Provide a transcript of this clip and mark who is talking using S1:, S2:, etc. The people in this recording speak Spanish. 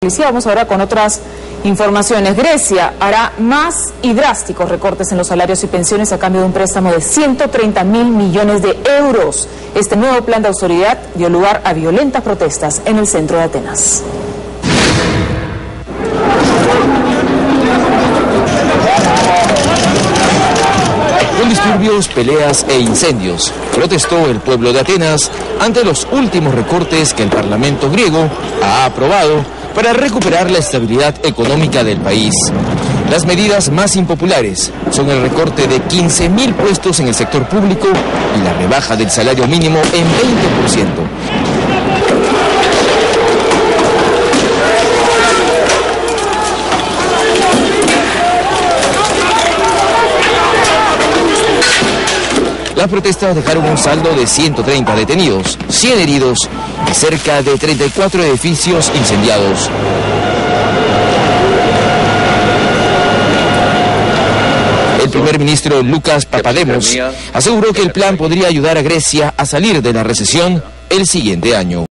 S1: Vamos ahora con otras informaciones. Grecia hará más y drásticos recortes en los salarios y pensiones a cambio de un préstamo de 130.000 millones de euros. Este nuevo plan de austeridad dio lugar a violentas protestas en el centro de Atenas.
S2: Con disturbios, peleas e incendios, protestó el pueblo de Atenas ante los últimos recortes que el Parlamento griego ha aprobado para recuperar la estabilidad económica del país. Las medidas más impopulares son el recorte de 15.000 puestos en el sector público y la rebaja del salario mínimo en 20%. Las protestas dejaron un saldo de 130 detenidos, 100 heridos y cerca de 34 edificios incendiados. El primer ministro Lucas Papademos aseguró que el plan podría ayudar a Grecia a salir de la recesión el siguiente año.